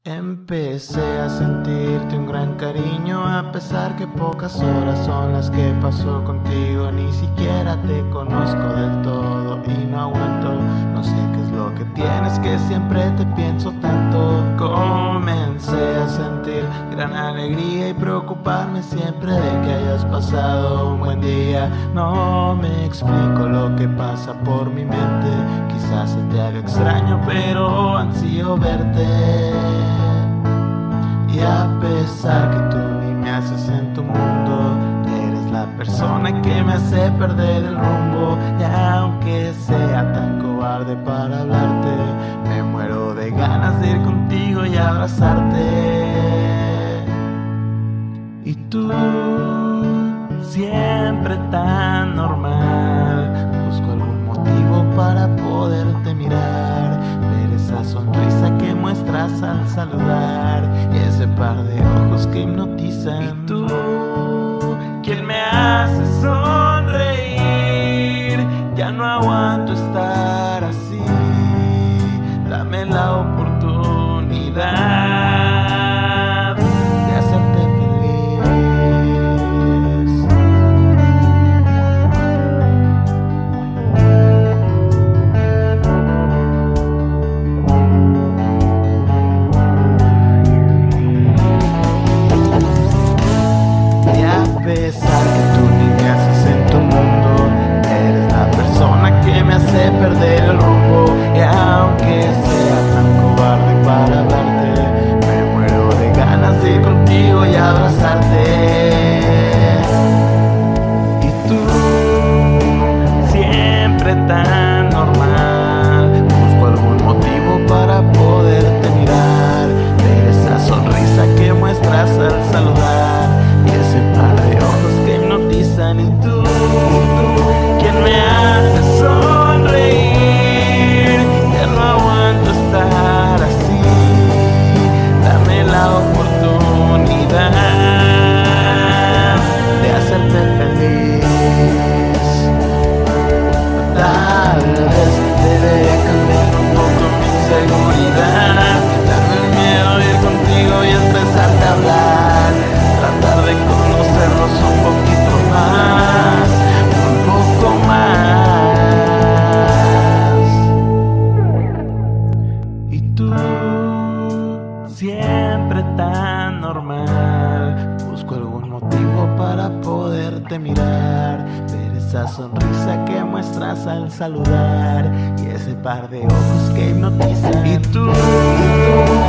Empecé a sentirte un gran cariño, a pesar que pocas horas son las que paso contigo. Ni siquiera te conozco del todo y no aguanto. No sé qué es lo que tienes, que siempre te pienso tanto. Comencé a sentir gran alegría y preocuparme siempre de que hayas pasado un buen día. No me explico lo que pasa por mi mente. Quizás se te haga extraño, pero ansío verte. Y a pesar que tú ni me haces en tu mundo, eres la persona que me hace perder el rumbo. Y aunque sea tan cobarde para hablarte, me muero de ganas de ir contigo y abrazarte. Y tú, siempre tan normal, busco algún motivo para poderte mirar, ver esa sonrisa que muestras al saludar y ese par de ojos que hipnotizan. Y tú, quien me hace sonreír, ya no aguanto estar así. Dame la oportunidad de hacerte feliz. Y a pesar que tú ni me haces en tu mundo, eres la persona que me hace perder el rumbo. Y aunque sea tan cobarde para hablarte, me muero de ganas de ir contigo y abrazarte. Y tú, siempre tan normal, busco algún motivo para poderte mirar, ver esa sonrisa que muestras al saludar y ese par de ojos que hipnotizan. Y tú, quien me hace sonreír, ya no aguanto estar así. Dame la oportunidad de hacerte feliz. Tal vez debería cambiar un poco mi inseguridad, quitarme el miedo de ir contigo y empezarte a hablar, tratar de conocernos un poquito más, un poco más. Y tú, siempre tan normal, busco algún motivo para poderte mirar, ver esa sonrisa que muestras al saludar y ese par de ojos que hipnotizan. Y tú,